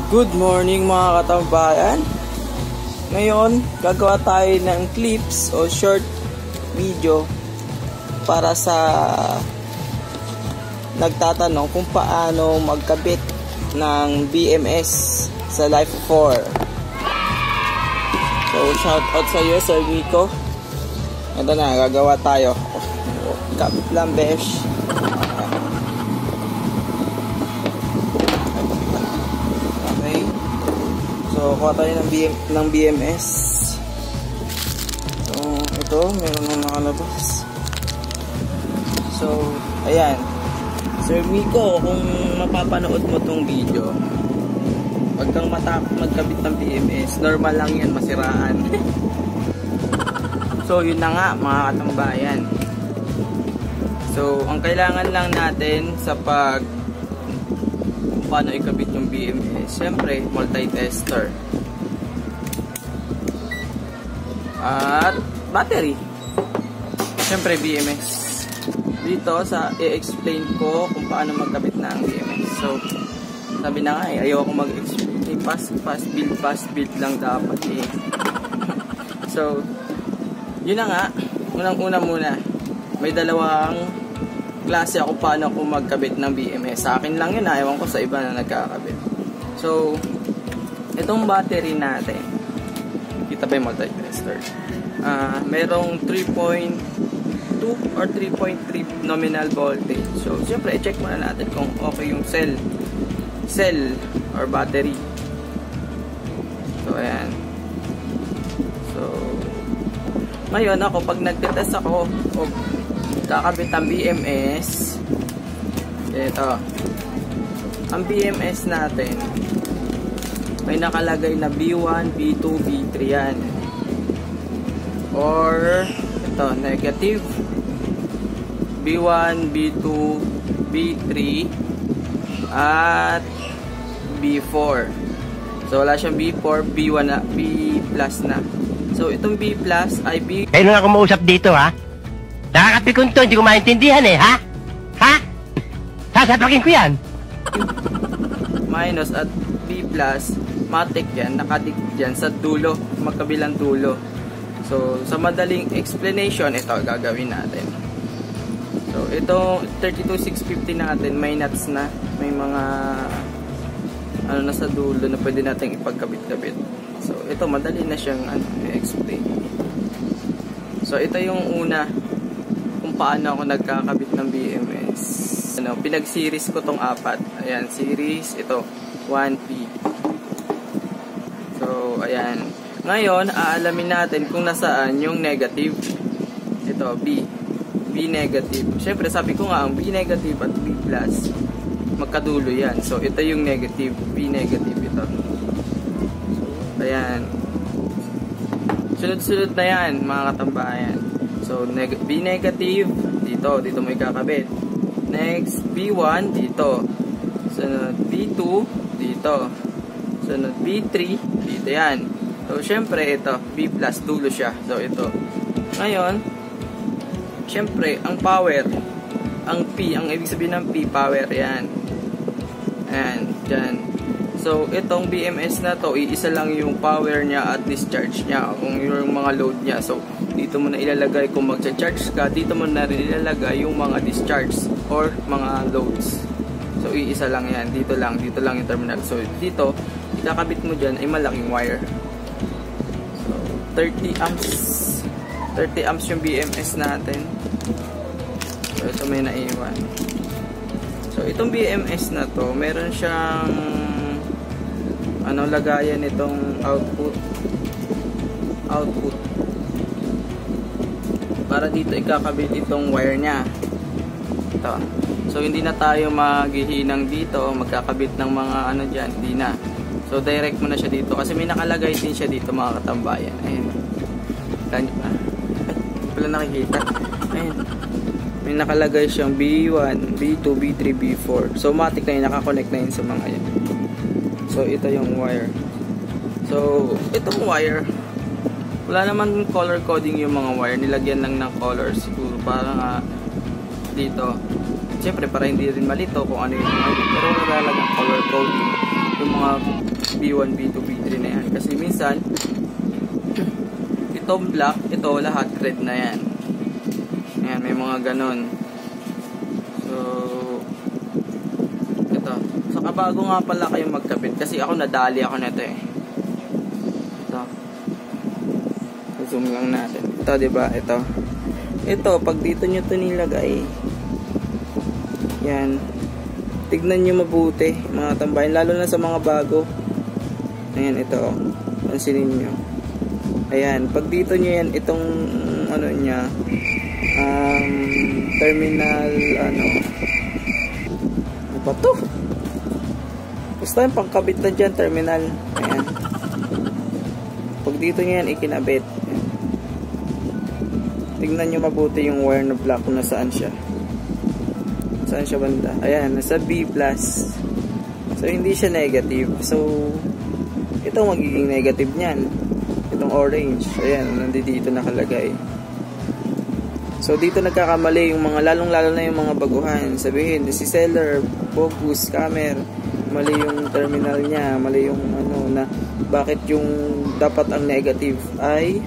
Good morning mga katambayan. Ngayon, gagawa tayo ng clips o short video para sa nagtatanong kung paano magkabit ng BMS sa Life 4. So, shout out sa iyo, Sir Nico. Ito na, gagawa tayo. Kapit lang, besh. So, kuha tayo ng BMS. So, ito, meron nang nakalabas. So, ayan. Sir Miko, kung mapapanood mo tong video, wag kang matakot magkabit ng BMS. Normal lang yan, masiraan. So, yun na nga, mga katambayan. So, ang kailangan lang natin sa paano ikabit yung BMS, syempre multi-tester at battery, syempre BMS. Dito sa i-explain ko kung paano magkabit ng BMS. So sabi na nga ayoko mag-explain, fast build lang dapat eh. So yun na nga, unang-una muna, may dalawang klase ako paano ako magkabit ng BMS. Sa akin lang yun, ewan ko sa iba na nagkakabit. So, itong battery natin, kita ba yung multi-tester? Merong 3.2 or 3.3 nominal voltage. So, siyempre, i-check muna natin kung okay yung cell or battery. So, ayan. So, ngayon ako, pag nagtitest ako, kakabit ang BMS. Ito. Ang BMS natin, may nakalagay na B1, B2, B3 yan. Or, ito, negative. B1, B2, B3, at B4. So, wala siyang B4, B1 na, B plus na. So, itong B plus ay B... Kayo na ako mausap dito, ha? Nakakapikon to, hindi ko maintindihan eh, ha? Ha? Sasapakin ko yan. Minus at B plus, matik yan, nakadikit yan sa dulo, magkabilang dulo. So, sa madaling explanation, ito gagawin natin. So, itong 32650 natin, may nuts na, may mga ano na sa dulo na pwede natin ipagkabit-kabit. So, ito madali na siyang i-explain. So, ito yung una paano ako nagkakabit ng BMS. Pinag-series ko tong apat. Ayan, series, ito, 1P. So, ayan. Ngayon, aalamin natin kung nasaan yung negative. Ito, B. B negative. Siyempre, sabi ko nga, ang B negative at B plus, magkadulo yan. So, ito yung negative. B negative ito. So, ayan. Sunod-sunod na yan, mga katambayan. So, B negative, dito mo ikakabit. Next, B1, dito. Sunod, B2, dito. Sunod, B3, dito yan. So, syempre, ito, B plus, dulo siya. So, ito. Ngayon, syempre, ang power, ang P, ang ibig sabihin ng P, power, yan. Ayan, dyan. So, itong BMS na to, iisa lang yung power niya at discharge niya, kung yung mga load niya. So, dito mo na ilalagay kung magcha-charge ka, dito mo na rin ilalagay yung mga discharge or mga loads. So, iisa lang yan. Dito lang yung terminal. So, dito, ikakabit mo dyan ay malaking wire. So, 30 amps. 30 amps yung BMS natin. So, ito may naiwan. So, itong BMS na to, meron siyang lagayan itong output para dito ikakabit itong wire nya. Ito. So hindi na tayo maghihinang dito, magkakabit ng mga dyan, hindi na. So direct mo na siya dito kasi may nakalagay din siya dito, mga katambayan. Ayun. Hindi pala nakikita. Ayun. May nakalagay siyang B1, B2, B3, B4. So matik na yun, nakakonect na yun sa mga yan. So ito yung wire. So itong wire, wala naman color coding yung mga wire, nilagyan lang ng color siguro para nga dito Siyempre para hindi rin malito kung ano yung mga, pero wala talagang color coding yung mga B1, B2, B3 na yan. Kasi minsan, itong black, ito lahat red na yan. Ayan, may mga ganon. So, ito. Saka bago nga pala kayong magkabit. Kasi ako nadali ako nito eh. Ito. Zoom lang natin. Ito, diba? Ito. Ito, pag dito nyo ito nilagay, yan. Tignan nyo mabuti, mga tambayan. Lalo na sa mga bago. Ayan, ito. Pansinin nyo. Ayan, pag dito nyo yan, itong ano nya, terminal, ano ba to? Basta yung pangkabit na dyan, terminal. Ayan. Pag dito nyo yan, ikinabit. Ayan. Tignan nyo mabuti yung wire na black kung nasaan siya. Saan siya banda? Ayan, nasa B+. So, hindi siya negative. So, ito magiging negative niyan. Itong orange. Ayan, nandito nakalagay. So, dito nagkakamali yung mga, lalong-lalo na yung mga baguhan. Sabihin, si seller, bogus, scammer, mali yung terminal niya, mali yung ano, na bakit yung dapat ang negative ay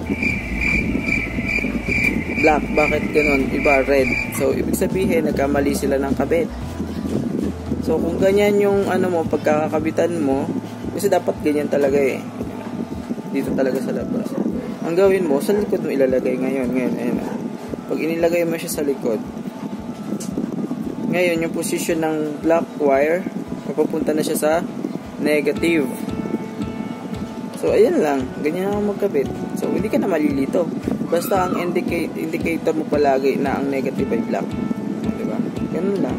black, bakit ganun, iba red. So, ibig sabihin, nagkamali sila ng kabit. So, kung ganyan yung ano mo, pagkakabitan mo, kasi dapat ganyan talaga eh. Dito talaga sa labas. Ang gawin mo, sa likod mo ilalagay ngayon, ayun. Pag inilagay mo siya sa likod, ngayon, yung position ng black wire, mapupunta na siya sa negative. So, ayan lang. Ganyan ako magkabit. So, hindi ka na malilito. Basta ang indicator mo palagi na ang negative ay black. Diba? Ganun lang.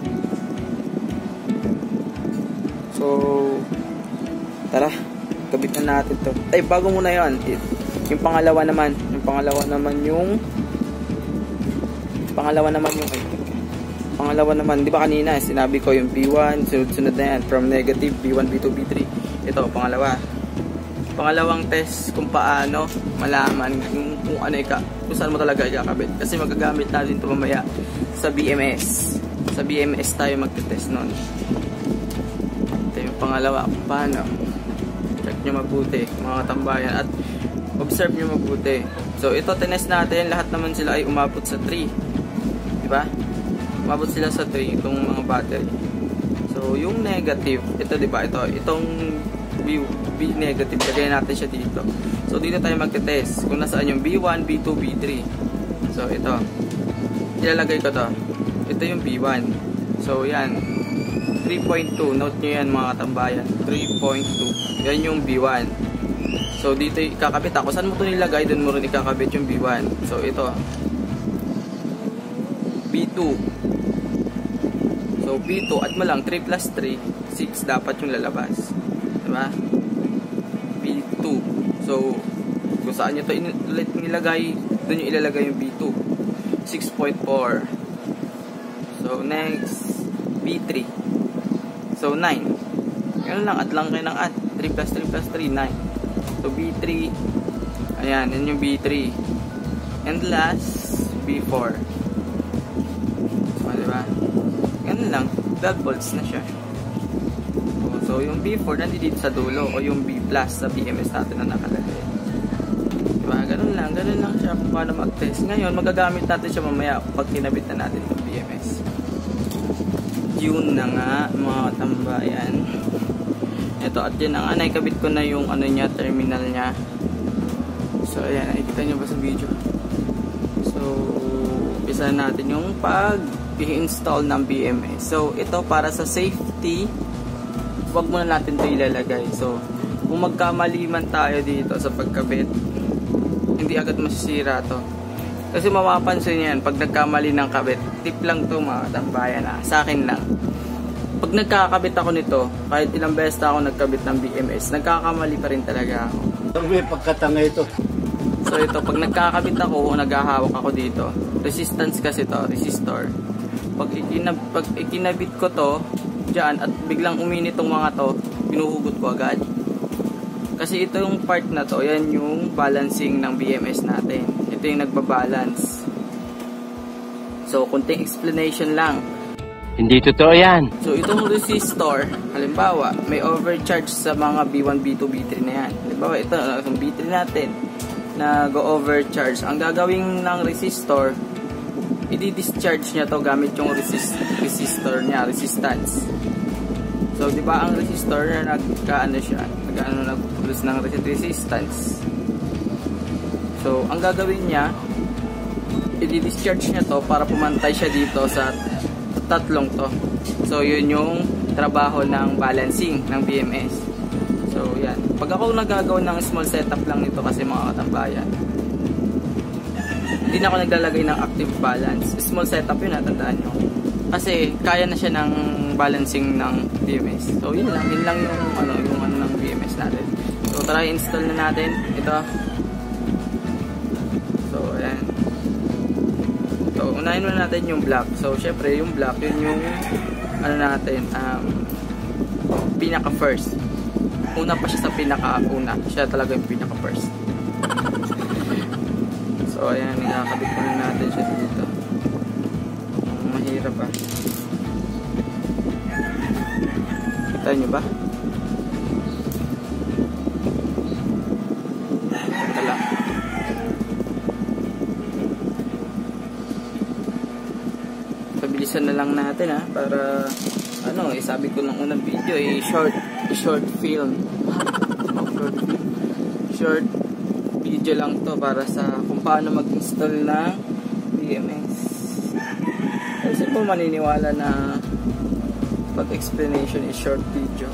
So, tara. Kabit na natin to. Ay, bago muna yun. Yung pangalawa naman. Yung pangalawa naman, di ba kanina, sinabi ko yung B1, sunod-sunod na yan. From negative, B1, B2, B3. Ito, pangalawa. Pangalawang test kung paano malaman kung ano kung saan mo talaga ikakabit. Kasi magagamit natin ito mamaya sa BMS. Sa BMS tayo magte-test nun. Ito yung pangalawa kung paano. Check nyo mabuti mga tambayan at observe nyo mabuti. So ito tinest natin, lahat naman sila ay umabot sa 3. Diba? Umabot sila sa 3 itong mga battery. So yung negative, ito diba? Itong B negative, lagay natin siya dito. So dito tayo magte-test kung nasaan yung B1, B2, B3. So ito, ilalagay ko to. Ito yung B1. So yan, 3.2. Note nyo yan mga tambayan, 3.2. Yan yung B1. So dito ikakabit ako. Saan mo ito nilagay? Doon mo rin ikakabit yung B1. So ito, B2. So B2 at malang 3 plus 3, 6 dapat yung lalabas. Diba? B2. So, kung saan nyo ito nilagay, doon nyo ilalagay yung B2. 6.4. So, next, B3. So, 9. Ganun lang, at lang kayo ng at. 3 plus 3 plus 3, 9. So, B3. Ayan, yun yung B3. And last, B4. So, diba? Ganun lang, 12 volts na siya. So, yung B4 nandito sa dulo o yung B plus sa BMS natin na nakalagay. Diba? Ganun lang siya kung paano mag-test. Ngayon, magagamit natin siya mamaya pag kinabit na natin itong BMS. Yun na nga, mga tambayan. Ito, at yun na nga, naikabit ko na yung ano niya, terminal niya. So, ayan, nakikita nyo ba sa video? So, umpisa natin yung pag-i-install ng BMS. So, ito para sa safety, wag muna natin ito ilalagay. So, kung magkamali man tayo dito sa pagkabit, hindi agad masisira to. Kasi mapapansin yan, pag nagkamali ng kabit, tip lang to mga tambayan sa akin lang. Pag nagkakabit ako nito, kahit ilang beses na ako nagkabit ng BMS, nagkakamali pa rin talaga ako. May pagkatanga ito. So ito, pag nagkakabit ako, naghahawak ako dito. Resistance kasi to, resistor. Pag ikinabit ko to, dyan, at biglang uminit tong mga to, pinuhugot ko agad. Kasi ito yung part na to, yan yung balancing ng BMS natin. Ito yung nagbabalance. So, kunting explanation lang. Hindi totoo yan. So itong resistor, halimbawa, may overcharge sa mga B1, B2, B3 na yan. Halimbawa, ito, itong B3 natin, nag-overcharge. Ang gagawin ng resistor, i-discharge niya to gamit yung resistor niya, resistance. So, di ba ang resistor na nag-produce ng resistance. So, ang gagawin niya, i-discharge niya to para pumantay siya dito sa tatlong to. So, yun yung trabaho ng balancing ng BMS. So, yan. Pag ako nagagawa ng small setup lang nito kasi mga katambayan, hindi na ako naglalagay ng active balance. Small setup yun, natandaan nyo. Kasi, kaya na siya ng balancing ng BMS. So, yun lang. Yun lang yung ano ng BMS natin. So, try install na natin. Ito. So, ayan. So, unahin muna natin yung block. So, syempre, yung block, yun yung ano natin, pinaka first. Una pa siya sa pinaka una. Siya talaga yung pinaka first. So, ayan, nakakabit muna natin siya dito. Mahirap ah. Kita nyo ba? Ito lang. Pabilisan na lang natin ha, para ano, sabi ko nung unang video short film. Short video lang to para sa kung paano mag-install ng BMS. Kasi po maniniwala na pag explanation is short video.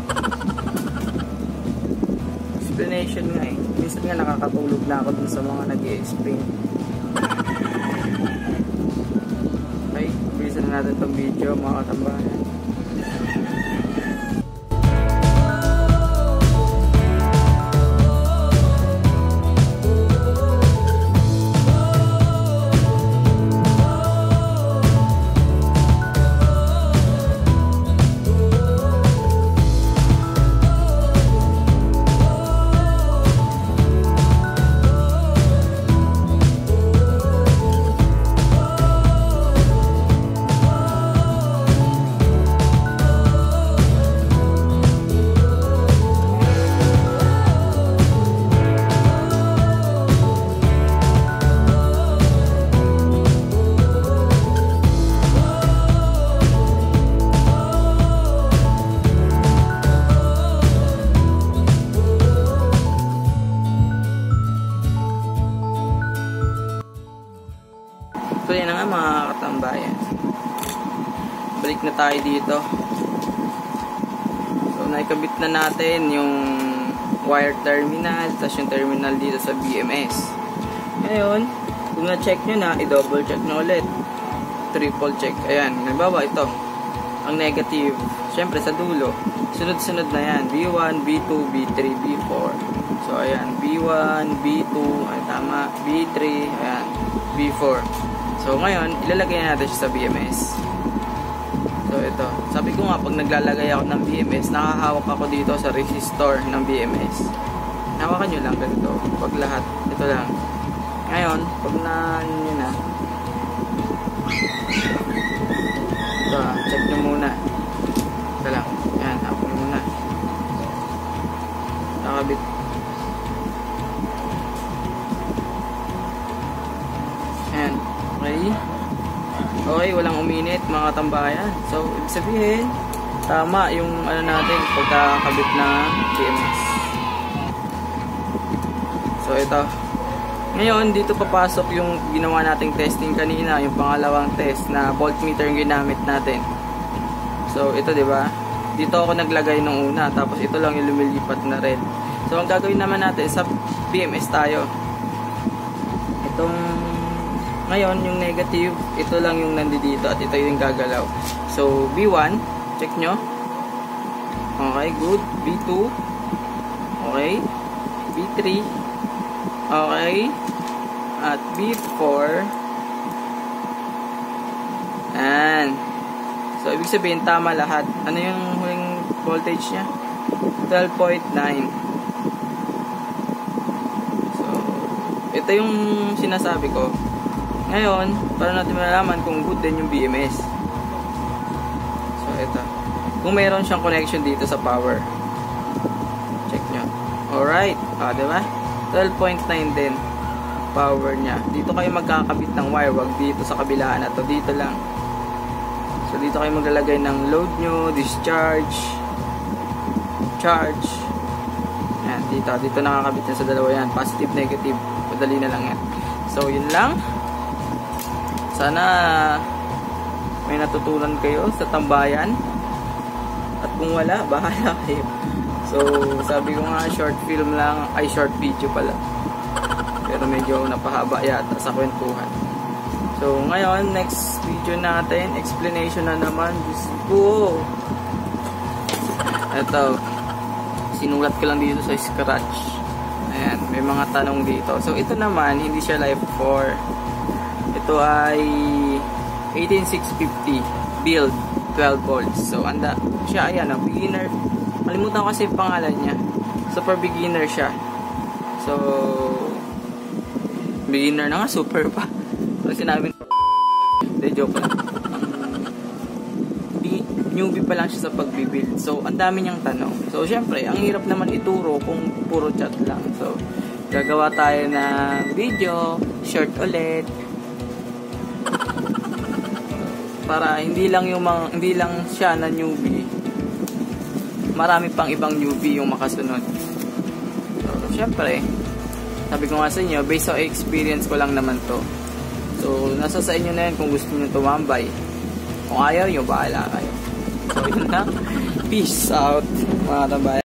Explanation nga eh. Minsan nga nakakatulog na ako dun sa mga nag-i-explain. Okay, bilisan na natin tong video mga katambayan. So yan na nga mga katambayan, balik na tayo dito. So naikabit na natin yung wire terminal, tapos yung terminal dito sa BMS. Ngayon, kung na-check nyo na, i-double check na ulit, triple check. Ayan, halimbawa ito ang negative, syempre sa dulo, sunod-sunod na yan, B1, B2, B3, B4. So ayan, B1, B2, ay tama, B3, ayan, B4. So ngayon, ilalagay natin siya sa BMS. So ito, sabi ko nga pag naglalagay ako ng BMS, nakahawak ako dito sa resistor ng BMS. Hawakan nyo lang ganito, pag lahat, ito lang. Ngayon, pag nyo na, ito, check nyo muna. Ito lang, yan, hawak nyo muna. Nakabit. Yan. Okay, walang uminit mga tambayan. So, ibig sabihin, tama yung ano natin, pagkakabit na BMS. So, ito. Ngayon, dito papasok yung ginawa nating testing kanina, yung pangalawang test na voltmeter yung ginamit natin. So, ito, di ba? Dito ako naglagay nung una, tapos ito lang yung lumilipat na red. So, ang gagawin naman natin, sa BMS tayo. Itong ngayon, yung negative, ito lang yung nandito at ito yung gagalaw. So, B1, check nyo. Okay, good. B2. Okay. B3. Okay. At B4. And so, ibig sabihin, tama lahat. Ano yung huling voltage niya? 12.9. So, ito yung sinasabi ko. Ngayon, para natin malalaman kung good din yung BMS. kung mayroon siyang connection dito sa power. Check nyo. Alright. Diba? 12.9 din power niya. Dito kayo magkakabit ng wire. Wag dito sa kabilaan na to. Dito lang. So, dito kayo maglalagay ng load nyo, discharge, charge. Ayan, dito nakakabit na sa dalawa yan. Positive, negative. Madali na lang yan. So, yun lang. Sana may natutunan kayo sa tambayan. At kung wala, bahala kayo. So, sabi ko nga, short film lang. Ay, short video pala. Pero medyo napahaba yata sa kwentuhan. So, ngayon, next video natin, explanation na naman. Gusto. Ito, sinulat ko lang dito sa scratch. Ayan, may mga tanong dito. So, ito naman, hindi siya live 4. Ito ay 18650 build 12 volts. So, siya, ayan, beginner. Malimutan ko kasi yung pangalan niya. Super beginner siya. So, beginner na nga, super pa. So, sinabi hindi, joke lang. Newbie pa lang siya sa pagbibuild. So, ang dami niyang tanong. So, syempre, ang hirap naman ituro kung puro chat lang. So, gagawa tayo ng video, short ulit. Para hindi lang siya na newbie. Marami pang ibang newbie yung makasunod. So, syempre, sabi ko nga sa inyo, based sa experience ko lang naman to. So, nasa sa inyo na yan kung gusto nyo tumambay. Kung ayaw nyo, bahala kayo. So, yun na. Peace out, mga tambayan.